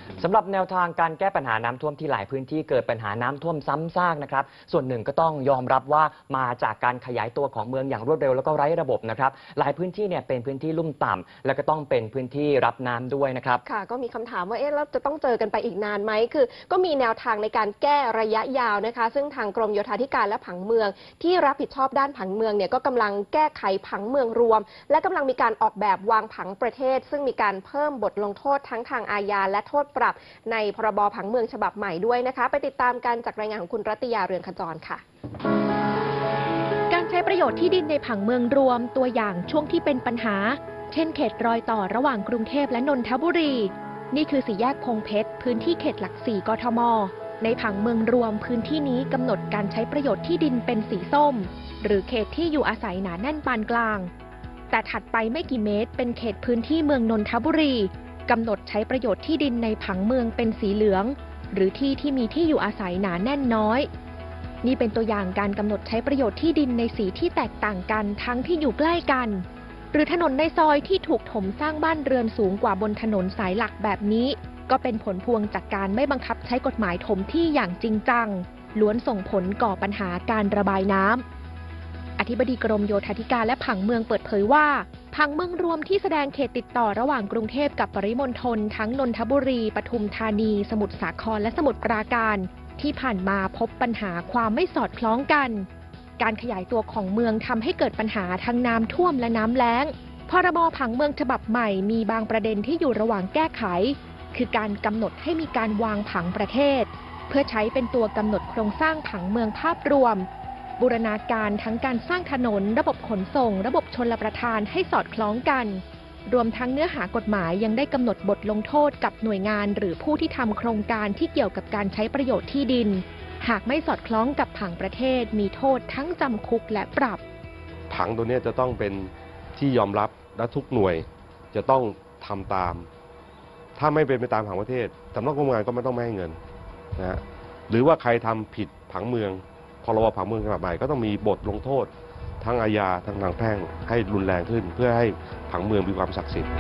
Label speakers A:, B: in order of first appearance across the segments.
A: สำหรับแนวทางการแก้ปัญหาน้ำท่วมที่หลายพื้นที่เกิดปัญหาน้ำท่วมซ้ำซากนะครับส่วนหนึ่งก็ต้องยอมรับว่ามาจากการขยายตัวของเมืองอย่างรวดเร็วแล้วก็ไร้ระบบนะครับหลายพื้นที่เนี่ยเป็นพื้นที่ลุ่มต่ำแล้วก็ต้องเป็นพื้นที่รับน้ำด้วยนะครับ
B: ค่ะก็มีคำถามว่าเราจะต้องเจอกันไปอีกนานไหมคือก็มีแนวทางในการแก้ระยะยาวนะคะซึ่งทางกรมโยธาธิการและผังเมืองที่รับผิดชอบด้านผังเมืองเนี่ยก็กำลังแก้ไขผังเมืองรวมและกำลังมีการออกแบบวางผังประเทศซึ่งมีการเพิ่มบทลงโทษทั้งทางอาญาและโทษปรับในพรบผังเมืองฉบับใหม่ด้วยนะคะไปติดตามกันจากรายงานของคุณรัตยาเรืองขจรค่ะ
C: การใช้ประโยชน์ที่ดินในผังเมืองรวมตัวอย่างช่วงที่เป็นปัญหาเช่นเขตรอยต่อระหว่างกรุงเทพและนนทบุรีนี่คือสี่แยกพงเพชรพื้นที่เขตหลัก4 กทมในผังเมืองรวมพื้นที่นี้กำหนดการใช้ประโยชน์ที่ดินเป็นสีส้มหรือเขตที่อยู่อาศัยหนาแน่นปานกลางแต่ถัดไปไม่กี่เมตรเป็นเขตพื้นที่เมืองนนทบุรีกำหนดใช้ประโยชน์ที่ดินในผังเมืองเป็นสีเหลืองหรือที่ที่มีที่อยู่อาศัยหนาแน่นน้อยนี่เป็นตัวอย่างการกำหนดใช้ประโยชน์ที่ดินในสีที่แตกต่างกันทั้งที่อยู่ใกล้กันหรือถนนในซอยที่ถูกถมสร้างบ้านเรือนสูงกว่าบนถนนสายหลักแบบนี้ก็เป็นผลพวงจากการไม่บังคับใช้กฎหมายถมที่อย่างจริงจังล้วนส่งผลก่อปัญหาการระบายน้ำอธิบดีกรมโยธาธิการและผังเมืองเปิดเผยว่าผังเมืองรวมที่แสดงเขตติดต่อระหว่างกรุงเทพกับปริมณฑลทั้งนนทบุรีปทุมธานีสมุทรสาครและสมุทรปราการที่ผ่านมาพบปัญหาความไม่สอดคล้องกันการขยายตัวของเมืองทำให้เกิดปัญหาทั้งน้ำท่วมและน้ำแล้งพรบผังเมืองฉบับใหม่มีบางประเด็นที่อยู่ระหว่างแก้ไขคือการกำหนดให้มีการวางผังประเทศเพื่อใช้เป็นตัวกำหนดโครงสร้างผังเมืองภาพรวมบูรณาการทั้งการสร้างถนนระบบขนส่งระบบชลประทานให้สอดคล้องกันรวมทั้งเนื้อหากฎหมายยังได้กำหนดบทลงโทษกับหน่วยงานหรือผู้ที่ทำโครงการที่เกี่ยวกับการใช้ประโยชน์ที่ดินหากไม่สอดคล้องกับผังประเทศมีโทษทั้งจำคุกและปรับ
D: ผังตัวนี้จะต้องเป็นที่ยอมรับและทุกหน่วยจะต้องทำตามถ้าไม่เป็นไปตามผังประเทศสำนักงบประมาณก็ไม่ต้องไม่ให้เงินนะหรือว่าใครทำผิดผังเมืองพรบผังเมืองฉบับใหม่ก็ต้องมีบทลงโทษทั้งอาญาทั้งทางแพ่งให้รุนแรงขึ้นเพื่อให้ผังเมืองมีความศักดิ์สิทธิ์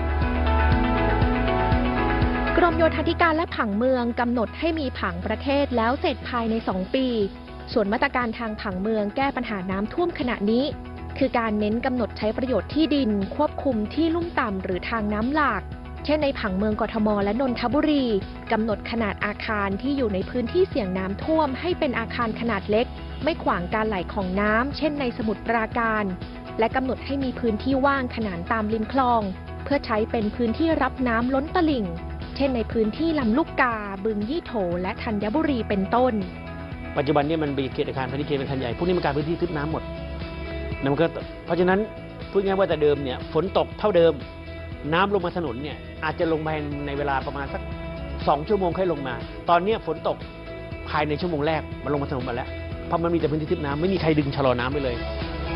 C: กรมโยธาธิการและผังเมืองกำหนดให้มีผังประเทศแล้วเสร็จภายใน2 ปีส่วนมาตรการทางผังเมืองแก้ปัญหาน้ำท่วมขณะนี้คือการเน้นกำหนดใช้ประโยชน์ที่ดินควบคุมที่ลุ่มต่ำหรือทางน้ำหลากเช่นในผังเมืองกทมและนนทบุรีกำหนดขนาดอาคารที่อยู่ในพื้นที่เสี่ยงน้ำท่วมให้เป็นอาคารขนาดเล็กไม่ขวางการไหลของน้ำเช่นในสมุทรปราการและกำหนดให้มีพื้นที่ว่างขนานตามริมคลองเพื่อใช้เป็นพื้นที่รับน้ำล้นตลิ่งเช่นในพื้นที่ลำลูกกาบึงยี่โถและธัญบุรีเป็นต้น
E: ปัจจุบันนี้มันมีเขตอาคารพาณิชย์เขตเป็นอาคารใหญ่พวกนี้มันกลายพื้นที่ทึบน้ำหมดนั่นก็เพราะฉะนั้นพูดง่ายว่าแต่เดิมเนี่ยฝนตกเท่าเดิมน้ำลงมาถนนเนี่ยอาจจะลงมาในเวลาประมาณสัก2 ชั่วโมงค่อยลงมาตอนนี้ฝนตกภายในชั่วโมงแรกมันลงมาถนนมาแล้วเพราะมันมีแต่พื้นที่ทึบน้ำไม่มีใครดึงชะลอน้ำไปเลย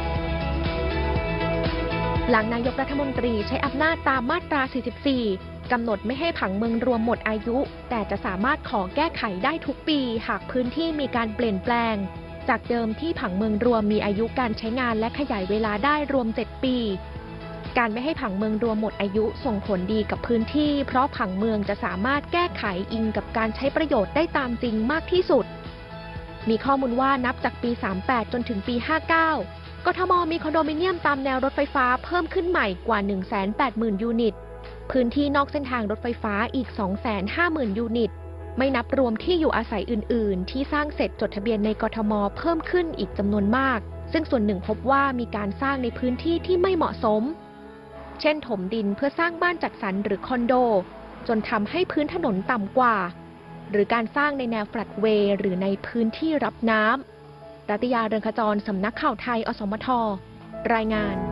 C: หลังนายกรัฐมนตรีใช้อำนาจตามมาตรา 44 กำหนดไม่ให้ผังเมืองรวมหมดอายุแต่จะสามารถขอแก้ไขได้ทุกปีหากพื้นที่มีการเปลี่ยนแปลงจากเดิมที่ผังเมืองรวมมีอายุการใช้งานและขยายเวลาได้รวม7 ปีการไม่ให้ผังเมืองรวมหมดอายุส่งผลดีกับพื้นที่เพราะผังเมืองจะสามารถแก้ไขอิงกับการใช้ประโยชน์ได้ตามจริงมากที่สุดมีข้อมูลว่านับจากปี 38 จนถึงปี 59 กทมมีคอนโดมิเนียมตามแนวรถไฟฟ้าเพิ่มขึ้นใหม่กว่า 180,000 ยูนิตพื้นที่นอกเส้นทางรถไฟฟ้าอีก 250,000 ยูนิตไม่นับรวมที่อยู่อาศัยอื่นๆที่สร้างเสร็จจดทะเบียนในกทมเพิ่มขึ้นอีกจำนวนมากซึ่งส่วนหนึ่งพบว่ามีการสร้างในพื้นที่ที่ไม่เหมาะสมเช่นถมดินเพื่อสร้างบ้านจัดสรรหรือคอนโดจนทำให้พื้นถนนต่ำกว่าหรือการสร้างในแนวแฟลตเวย์หรือในพื้นที่รับน้ำรัตยาเรืองขจรสำนักข่าวไทยอสมทรายงาน